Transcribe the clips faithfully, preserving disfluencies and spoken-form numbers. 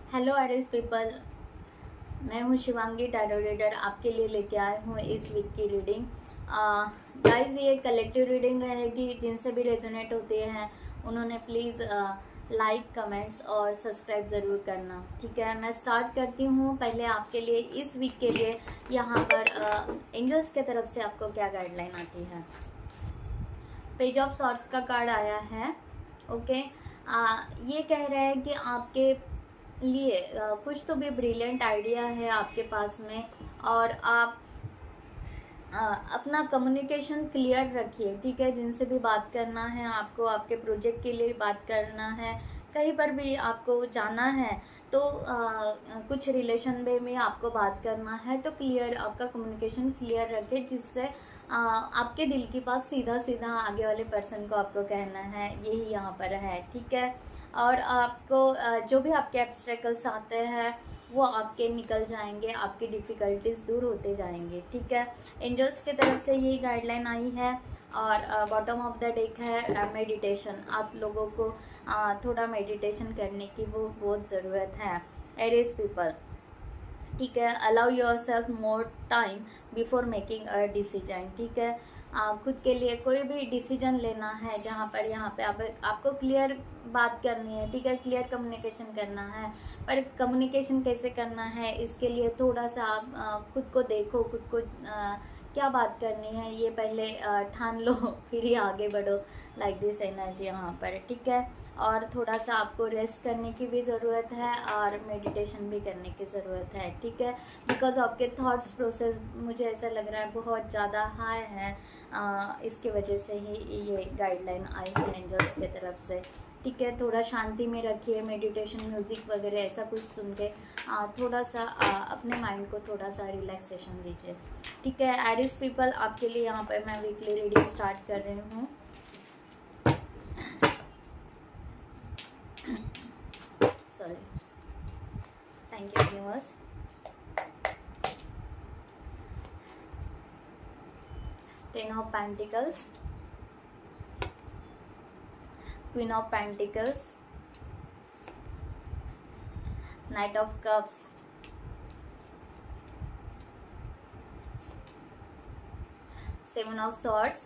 Hello Eris people, मैं हूँ Shivangi tarot reader. आपके लिए लेके आए हूँ इस वीक की रीडिंग। गाइस ये कलेक्टिव रीडिंग रहेगी। जिनसे भी रेजोनेट होते हैं उन्होंने प्लीज़ लाइक कमेंट्स और सब्सक्राइब ज़रूर करना, ठीक है। मैं स्टार्ट करती हूँ। पहले आपके लिए इस वीक के लिए यहाँ पर एंजल्स के तरफ से आपको क्या गाइडलाइन आती है। पेज ऑफ सॉर्ड्स का कार्ड आया है। ओके, आ, ये कह रहा है कि आपके लिए आ, कुछ तो भी ब्रिलियंट आइडिया है आपके पास में, और आप आ, अपना कम्युनिकेशन क्लियर रखिए, ठीक है। जिनसे भी बात करना है आपको, आपके प्रोजेक्ट के लिए बात करना है, कहीं पर भी आपको जाना है तो आ, कुछ रिलेशन में में आपको बात करना है तो क्लियर, आपका कम्युनिकेशन क्लियर रखें, जिससे आ, आपके दिल के पास सीधा सीधा आगे वाले पर्सन को आपको कहना है। यही यहाँ पर है, ठीक है। और आपको जो भी आपके ऑब्स्टेकल्स आते हैं वो आपके निकल जाएंगे, आपकी डिफ़िकल्टीज दूर होते जाएंगे, ठीक है। एंजल्स की तरफ से यही गाइडलाइन आई है। और बॉटम ऑफ द डेक है मेडिटेशन। आप लोगों को uh, थोड़ा मेडिटेशन करने की वो बहुत ज़रूरत है एरिस पीपल, ठीक है। Allow yourself more time before making a decision, ठीक है। आ, खुद के लिए कोई भी डिसीजन लेना है जहाँ पर यहाँ पे आप, आपको क्लियर बात करनी है, ठीक है। क्लियर कम्युनिकेशन करना है, पर कम्युनिकेशन कैसे करना है इसके लिए थोड़ा सा आप आ, खुद को देखो, खुद को आ, क्या बात करनी है ये पहले आ, ठान लो, फिर ही आगे बढ़ो। लाइक दिस एनर्जी यहाँ पर, ठीक है। और थोड़ा सा आपको रेस्ट करने की भी ज़रूरत है और मेडिटेशन भी करने की ज़रूरत है, ठीक है। बिकॉज आपके थॉट्स प्रोसेस मुझे ऐसा लग रहा है बहुत ज़्यादा हाई है। आ, इसके वजह से ही ये गाइडलाइन आई है एंजल्स की तरफ से, ठीक है। थोड़ा शांति में रखिए, मेडिटेशन म्यूज़िक वगैरह ऐसा कुछ सुन के आ, थोड़ा सा आ, अपने माइंड को थोड़ा सा रिलैक्सेशन दीजिए, ठीक है। एरिस पीपल, आपके लिए यहाँ पर मैं वीकली रीडिंग स्टार्ट कर रही हूँ। Sorry. Thank you, viewers. Ten of Pentacles, Queen of Pentacles, Knight of Cups, Seven of Swords,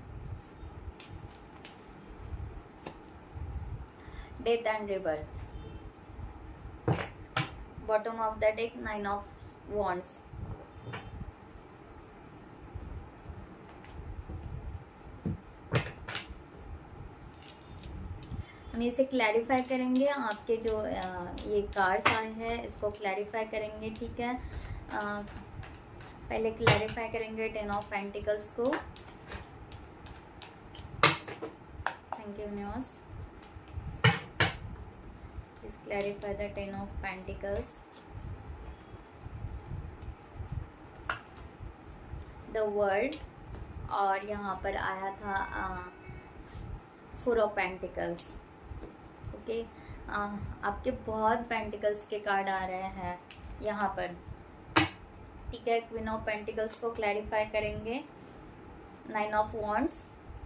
Death and Rebirth. Bottom of the deck, Nine of Wands. हम इसे क्लैरिफाई करेंगे। आपके जो ये कार्ड्स आए हैं इसको क्लैरिफाई करेंगे, ठीक है। आ, पहले क्लैरिफाई करेंगे टेन ऑफ पेंटिकल्स को। Thank you news. Please clarify the Ten of Pentacles, the World, और यहाँ पर आया था फोर ऑफ पेंटिकल्स। ओके, आपके बहुत पेंटिकल्स के कार्ड आ रहे हैं यहाँ पर, ठीक है। क्वीन ऑफ पेंटिकल्स को क्लैरिफाई करेंगे। Nine of wands,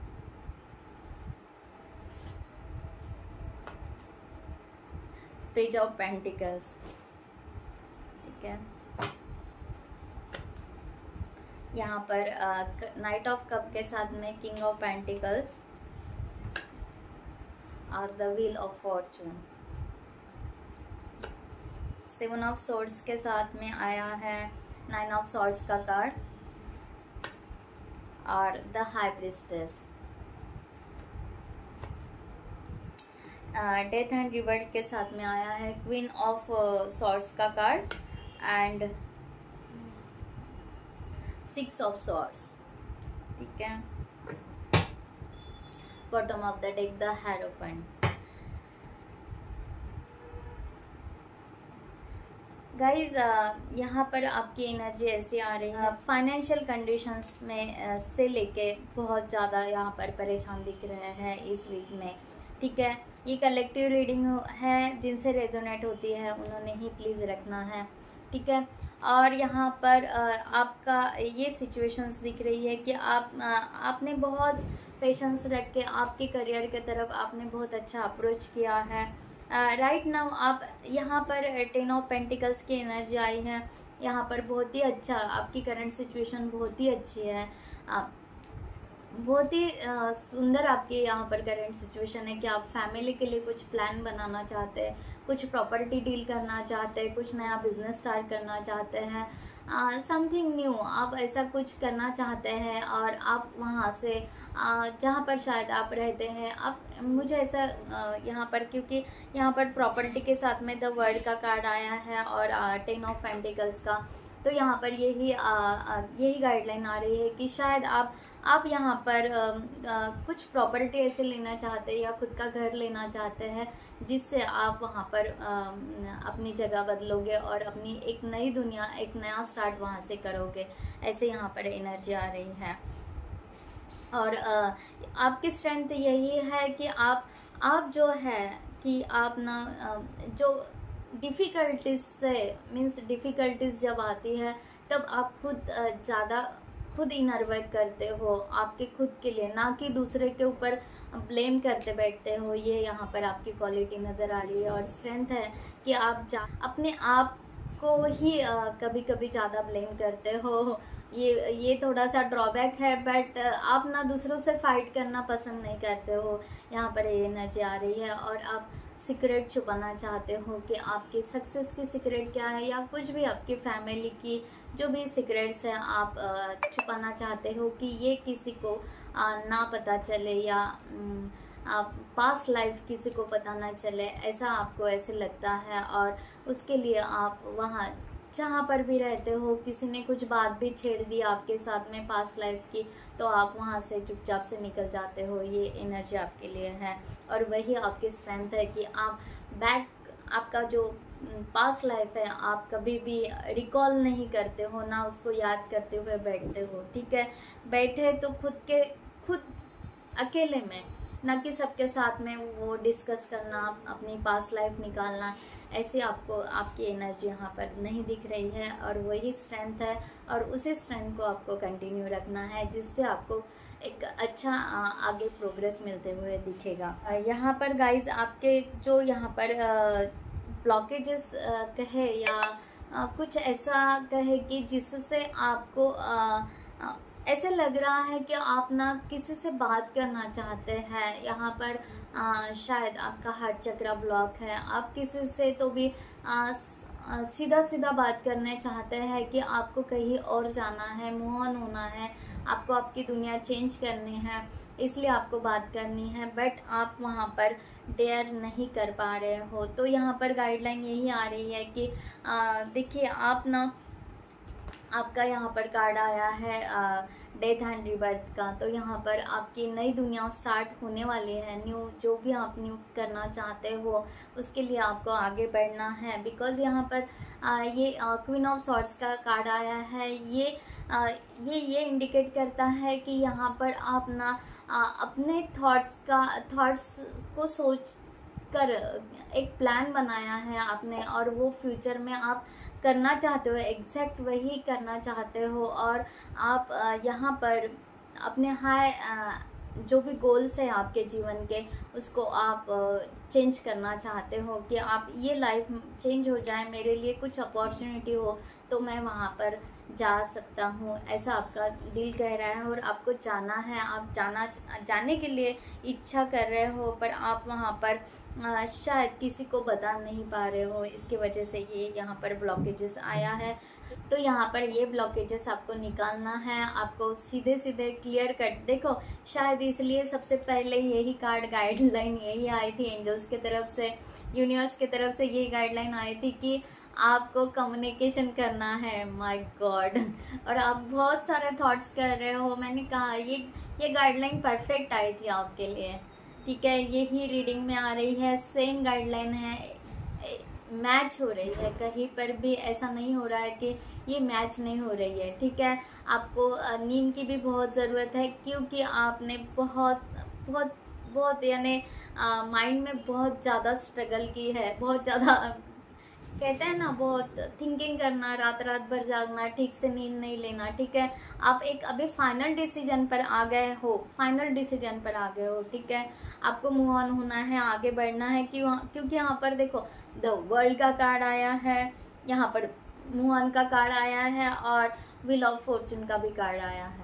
page of pentacles, ठीक है। यहाँ पर नाइट ऑफ कप के साथ में किंग ऑफ पेंटिकल्स और the wheel of fortune. Seven of swords के साथ में आया है नाइन ऑफ सॉर्ड्स का कार्ड और the high priestess. Death and revert के साथ में आया है क्वीन ऑफ सॉर्ड्स का card and six of swords, ठीक है। Bottom of the deck, the hierophant. Guys यहाँ पर आपकी एनर्जी ऐसी आ रही है, फाइनेंशियल कंडीशंस में uh, से लेके बहुत ज़्यादा यहाँ पर परेशान दिख रहे हैं इस वीक में, ठीक है। ये कलेक्टिव रीडिंग है, जिनसे रेजोनेट होती है उन्होंने ही प्लीज़ रखना है, ठीक है। और यहाँ पर आपका ये सिचुएशंस दिख रही है कि आप आपने बहुत पेशेंस रख के आपके करियर की तरफ आपने बहुत अच्छा अप्रोच किया है, राइट नाउ आप यहाँ पर टेन ऑफ पेंटिकल्स की एनर्जी आई है। यहाँ पर बहुत ही अच्छा, आपकी करंट सिचुएशन बहुत ही अच्छी है, आप बहुत ही सुंदर आपकी यहाँ पर करंट सिचुएशन है कि आप फैमिली के लिए कुछ प्लान बनाना चाहते हैं, कुछ प्रॉपर्टी डील करना चाहते हैं, कुछ नया बिजनेस स्टार्ट करना चाहते हैं, समथिंग न्यू आप ऐसा कुछ करना चाहते हैं। और आप वहाँ से uh, जहाँ पर शायद आप रहते हैं, आप मुझे ऐसा uh, यहाँ पर, क्योंकि यहाँ पर प्रॉपर्टी के साथ में द वर्ड का कार्ड आया है और टेन ऑफ पेंटिकल्स का, तो यहाँ पर यही यही गाइडलाइन आ रही है कि शायद आप आप यहाँ पर आ, आ, कुछ प्रॉपर्टी ऐसे लेना चाहते हैं या खुद का घर लेना चाहते हैं जिससे आप वहाँ पर आ, अपनी जगह बदलोगे और अपनी एक नई दुनिया, एक नया स्टार्ट वहाँ से करोगे, ऐसे यहाँ पर एनर्जी आ रही है। और आ, आपकी स्ट्रेंथ यही है कि आप आप जो है कि आप ना जो डिफ़िकल्टीज से मीन्स डिफ़िकल्टीज जब आती है तब आप खुद ज़्यादा खुद इनर वर्क करते हो आपके खुद के लिए, ना कि दूसरे के ऊपर ब्लेम करते बैठते हो। ये यहाँ पर आपकी क्वालिटी नज़र आ रही है। और स्ट्रेंथ है कि आप जा अपने आप को ही कभी कभी ज़्यादा ब्लेम करते हो। ये ये थोड़ा सा ड्रॉबैक है, बट आप ना दूसरों से फाइट करना पसंद नहीं करते हो, यहाँ पर ये एनर्जी आ रही है। और आप सीक्रेट छुपाना चाहते हो कि आपकी सक्सेस की सीक्रेट क्या है, या कुछ भी आपकी फैमिली की जो भी सीक्रेट्स हैं आप छुपाना चाहते हो कि ये किसी को ना पता चले, या आप पास्ट लाइफ किसी को पता ना चले, ऐसा आपको ऐसे लगता है। और उसके लिए आप वहाँ जहाँ पर भी रहते हो, किसी ने कुछ बात भी छेड़ दी आपके साथ में पास्ट लाइफ की, तो आप वहाँ से चुपचाप से निकल जाते हो। ये एनर्जी आपके लिए है। और वही आपकी स्ट्रेंथ है कि आप बैक, आपका जो पास्ट लाइफ है आप कभी भी रिकॉल नहीं करते हो, ना उसको याद करते हुए बैठते हो। ठीक है, बैठे तो खुद के खुद अकेले में, ना कि सबके साथ में वो डिस्कस करना, अपनी पास्ट लाइफ निकालना, ऐसे आपको आपकी एनर्जी यहाँ पर नहीं दिख रही है। और वही स्ट्रेंथ है और उसी स्ट्रेंथ को आपको कंटिन्यू रखना है, जिससे आपको एक अच्छा आगे प्रोग्रेस मिलते हुए दिखेगा। यहाँ पर गाइज आपके जो यहाँ पर ब्लॉकेजेस कहे या कुछ ऐसा कहे कि जिससे आपको ऐसे लग रहा है कि आप ना किसी से बात करना चाहते हैं, यहाँ पर आ, शायद आपका हार्ट चक्र ब्लॉक है, आप किसी से तो भी आ, सीधा सीधा बात करने चाहते हैं कि आपको कहीं और जाना है, मूव ऑन होना है, आपको आपकी दुनिया चेंज करनी है, इसलिए आपको बात करनी है, बट आप वहाँ पर डेयर नहीं कर पा रहे हो। तो यहाँ पर गाइडलाइन यही आ रही है कि देखिए आप ना, आपका यहाँ पर कार्ड आया है डेथ एंड रिबर्थ का, तो यहाँ पर आपकी नई दुनिया स्टार्ट होने वाली है। न्यू जो भी आप न्यू करना चाहते हो उसके लिए आपको आगे बढ़ना है। बिकॉज यहाँ पर आ, ये क्वीन ऑफ सॉर्ड्स का कार्ड आया है। ये आ, ये ये इंडिकेट करता है कि यहाँ पर आप ना आ, अपने थॉट्स का थॉट्स को सोच कर एक प्लान बनाया है आपने, और वो फ्यूचर में आप करना चाहते हो, एग्जैक्ट वही करना चाहते हो। और आप यहाँ पर अपने हाई जो भी गोल्स है आपके जीवन के, उसको आप चेंज करना चाहते हो कि आप ये लाइफ चेंज हो जाए, मेरे लिए कुछ अपॉर्चुनिटी हो तो मैं वहाँ पर जा सकता हूँ, ऐसा आपका दिल कह रहा है। और आपको जाना है, आप जाना जाने के लिए इच्छा कर रहे हो, पर आप वहाँ पर आ, शायद किसी को बता नहीं पा रहे हो, इसकी वजह से ये यहाँ पर ब्लॉकेजेस आया है। तो यहाँ पर ये ब्लॉकेजेस आपको निकालना है, आपको सीधे सीधे क्लियर कट। देखो शायद इसलिए सबसे पहले यही कार्ड गाइडलाइन यही आई थी एंजल्स की तरफ से, यूनिवर्स की तरफ से यही गाइडलाइन आई थी कि आपको कम्युनिकेशन करना है। माय गॉड, और आप बहुत सारे थॉट्स कर रहे हो। मैंने कहा ये ये गाइडलाइन परफेक्ट आई थी आपके लिए। ठीक है, यही रीडिंग में आ रही है, सेम गाइडलाइन है, मैच हो रही है। कहीं पर भी ऐसा नहीं हो रहा है कि ये मैच नहीं हो रही है। ठीक है, आपको नींद की भी बहुत ज़रूरत है, क्योंकि आपने बहुत बहुत बहुत यानी माइंड में बहुत ज़्यादा स्ट्रगल की है, बहुत ज़्यादा कहते हैं ना, बहुत थिंकिंग करना, रात रात भर जागना, ठीक से नींद नहीं लेना, ठीक है। आप एक अभी फाइनल डिसीजन पर आ गए हो, फाइनल डिसीजन पर आ गए हो, ठीक है। आपको मूव ऑन होना है, आगे बढ़ना है, क्यों? क्योंकि यहाँ पर देखो द वर्ल्ड का कार्ड आया है, यहाँ पर मूव ऑन का कार्ड आया है और व्हील ऑफ फॉर्चून का भी कार्ड आया है।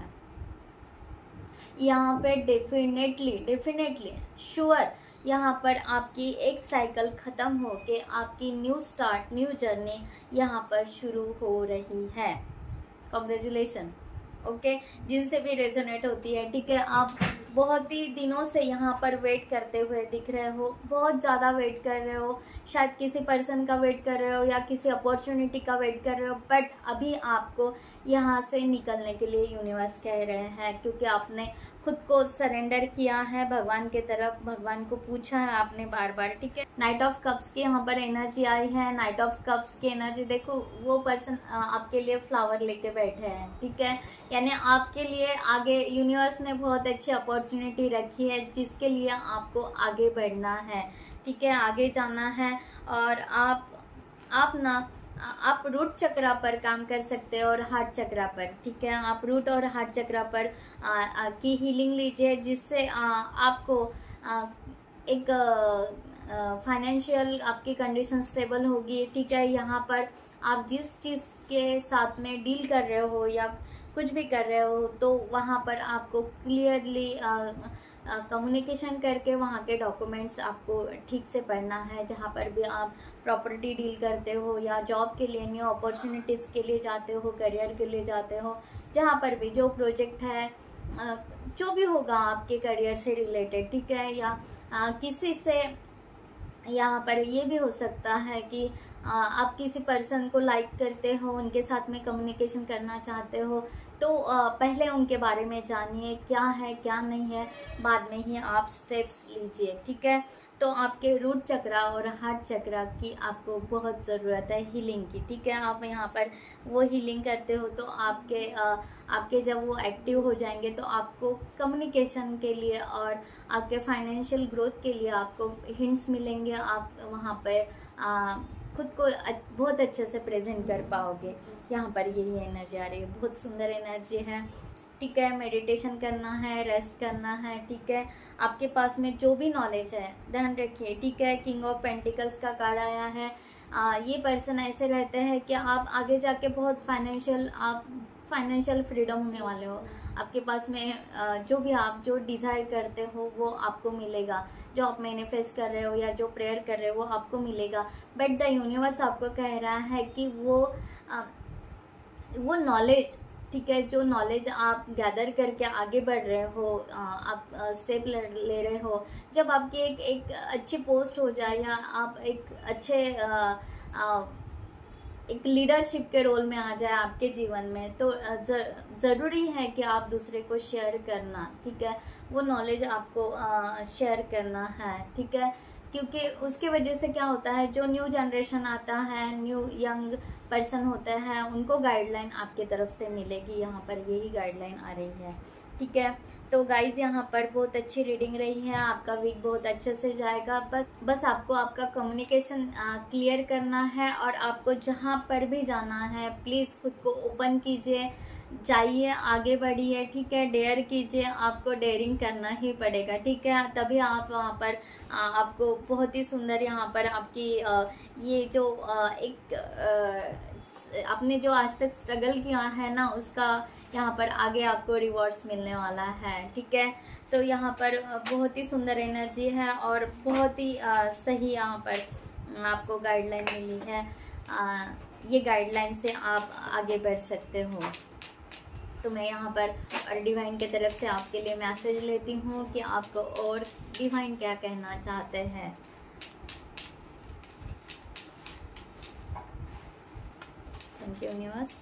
यहाँ पे डेफिनेटली डेफिनेटली श्योर यहाँ पर आपकी एक साइकिल खत्म होके आपकी न्यू स्टार्ट, न्यू जर्नी यहाँ पर शुरू हो रही है। कॉन्ग्रेचुलेशन। ओके, जिनसे भी रेजोनेट होती है, ठीक है। आप बहुत ही दिनों से यहाँ पर वेट करते हुए दिख रहे हो, बहुत ज़्यादा वेट कर रहे हो, शायद किसी पर्सन का वेट कर रहे हो या किसी अपॉर्चुनिटी का वेट कर रहे हो, बट अभी आपको यहाँ से निकलने के लिए यूनिवर्स कह रहे हैं, क्योंकि आपने खुद को सरेंडर किया है भगवान के तरफ, भगवान को पूछा है आपने बार बार, ठीक है। नाइट ऑफ कप्स की यहाँ पर एनर्जी आई है। नाइट ऑफ कप्स की एनर्जी देखो, वो पर्सन आपके लिए फ्लावर लेके बैठे हैं, ठीक है। यानी आपके लिए आगे यूनिवर्स ने बहुत अच्छी अपॉर्चुनिटी रखी है, जिसके लिए आपको आगे बढ़ना है, ठीक है, आगे जाना है। और आप आप ना आप रूट चक्रा पर काम कर सकते हो और हार्ट चक्रा पर, ठीक है। आप रूट और हार्ट चक्रा पर आ, आ, की हीलिंग लीजिए, जिससे आ, आपको आ, एक फाइनेंशियल आपकी कंडीशन स्टेबल होगी, ठीक है। यहाँ पर आप जिस चीज़ के साथ में डील कर रहे हो या कुछ भी कर रहे हो, तो वहाँ पर आपको क्लियरली कम्युनिकेशन करके वहाँ के डॉक्यूमेंट्स आपको ठीक से पढ़ना है। जहाँ पर भी आप प्रॉपर्टी डील करते हो या जॉब के लिए, न्यू अपॉर्चुनिटीज़ के लिए जाते हो, करियर के लिए जाते हो, जहाँ पर भी जो प्रोजेक्ट है, जो भी होगा आपके करियर से रिलेटेड, ठीक है। या किसी से यहाँ पर ये भी हो सकता है कि आप किसी पर्सन को लाइक करते हो, उनके साथ में कम्युनिकेशन करना चाहते हो, तो पहले उनके बारे में जानिए, क्या है क्या नहीं है, बाद में ही आप स्टेप्स लीजिए, ठीक है। तो आपके रूट चक्रा और हार्ट चक्रा की आपको बहुत ज़रूरत है हीलिंग की, ठीक है। आप यहाँ पर वो हीलिंग करते हो तो आपके आ, आपके जब वो एक्टिव हो जाएंगे तो आपको कम्युनिकेशन के लिए और आपके फाइनेंशियल ग्रोथ के लिए आपको हिंट्स मिलेंगे। आप वहाँ पर आ, खुद को बहुत अच्छे से प्रेजेंट कर पाओगे। यहाँ पर यही एनर्जी आ रही है, बहुत सुंदर एनर्जी है, ठीक है। मेडिटेशन करना है, रेस्ट करना है, ठीक है। आपके पास में जो भी नॉलेज है ध्यान रखिए, ठीक है। किंग ऑफ पेंटिकल्स का कार्ड आया है। आ, ये पर्सन ऐसे रहते हैं कि आप आगे जाके बहुत फाइनेंशियल आप फाइनेंशियल फ्रीडम होने वाले हो। आपके पास में आ, जो भी आप जो डिज़ायर करते हो वो आपको मिलेगा, जो आप मैनिफेस्ट कर रहे हो या जो प्रेयर कर रहे हो वो आपको मिलेगा। बट द यूनिवर्स आपको कह रहा है कि वो आ, वो नॉलेज, ठीक है, जो नॉलेज आप गैदर करके आगे बढ़ रहे हो, आप स्टेप ले रहे हो, जब आपकी एक एक अच्छी पोस्ट हो जाए या आप एक अच्छे आ, आ, एक लीडरशिप के रोल में आ जाए आपके जीवन में, तो ज़रूरी है कि आप दूसरे को शेयर करना, ठीक है। वो नॉलेज आपको शेयर करना है, ठीक है। क्योंकि उसकी वजह से क्या होता है, जो न्यू जनरेशन आता है, न्यू यंग पर्सन होते हैं, उनको गाइडलाइन आपके तरफ से मिलेगी। यहाँ पर यही गाइडलाइन आ रही है, ठीक है। तो गाइज यहाँ पर बहुत अच्छी रीडिंग रही है, आपका वीक बहुत अच्छे से जाएगा। बस बस आपको आपका कम्युनिकेशन क्लियर करना है और आपको जहाँ पर भी जाना है प्लीज़ खुद को ओपन कीजिए, जाइए, आगे बढ़िए, ठीक है। डेयर कीजिए, आपको डेयरिंग करना ही पड़ेगा, ठीक है। तभी आप वहाँ पर आ, आपको बहुत ही सुंदर यहाँ पर आपकी आ, ये जो आ, एक आ, आपने जो आज तक स्ट्रगल किया है ना, उसका यहाँ पर आगे आपको रिवॉर्ड्स मिलने वाला है, ठीक है। तो यहाँ पर बहुत ही सुंदर एनर्जी है और बहुत ही आ, सही यहाँ पर आपको गाइडलाइन मिली है। आ, ये गाइडलाइन से आप आगे बढ़ सकते हो। तो मैं यहाँ पर और डिवाइन के तरफ से आपके लिए मैसेज लेती हूँ कि आपको और डिवाइन क्या कहना चाहते हैं। Thank you universe.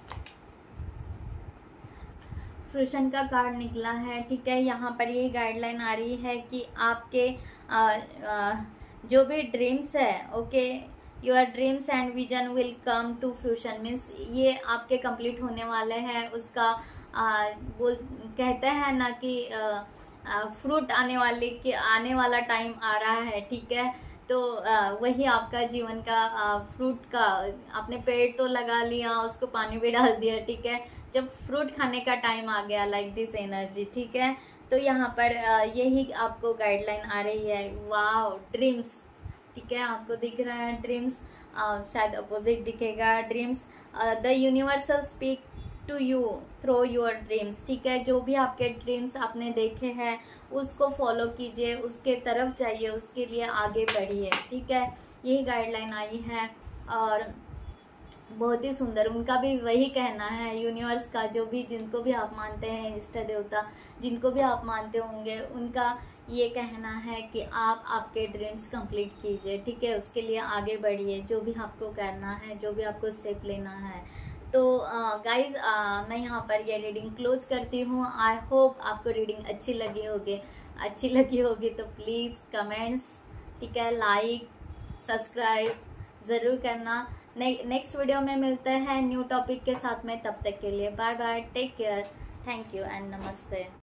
फ्रूशन का कार्ड निकला है, ठीक है। यहाँ पर ये गाइडलाइन आ रही है कि आपके आ, आ, जो भी ड्रीम्स है, okay, your dreams and vision will come to fruition, means ये आपके कंप्लीट होने वाले हैं। उसका आ, बोल कहते हैं ना कि फ्रूट आने वाले कि आने वाला टाइम आ रहा है, ठीक है। तो आ, वही आपका जीवन का आ, फ्रूट का, आपने पेड़ तो लगा लिया, उसको पानी भी डाल दिया, ठीक है, जब फ्रूट खाने का टाइम आ गया, लाइक दिस एनर्जी, ठीक है। तो यहाँ पर आ, यही आपको गाइडलाइन आ रही है। वाव, ड्रीम्स, ठीक है, आपको दिख रहा है ड्रीम्स, शायद अपोजिट दिखेगा, dreams, the universal speak to you through your dreams, ठीक है। जो भी आपके ड्रीम्स आपने देखे हैं उसको फॉलो कीजिए, उसके तरफ जाइए, उसके लिए आगे बढ़िए, ठीक है। यही गाइडलाइन आई है और बहुत ही सुंदर, उनका भी वही कहना है, यूनिवर्स का, जो भी, जिनको भी आप मानते हैं, इष्ट देवता जिनको भी आप मानते होंगे, उनका ये कहना है कि आप आपके ड्रीम्स कंप्लीट कीजिए, ठीक है, उसके लिए आगे बढ़िए, जो भी आपको करना है, जो भी आपको स्टेप लेना है। तो गाइज uh, uh, मैं यहाँ पर ये रीडिंग क्लोज करती हूँ। आई होप आपको रीडिंग अच्छी लगी होगी, अच्छी लगी होगी तो प्लीज़ कमेंट्स, ठीक है, लाइक, सब्सक्राइब ज़रूर करना। ने, नेक्स्ट वीडियो में मिलते हैं न्यू टॉपिक के साथ में, तब तक के लिए bye bye, take care, thank you and नमस्ते।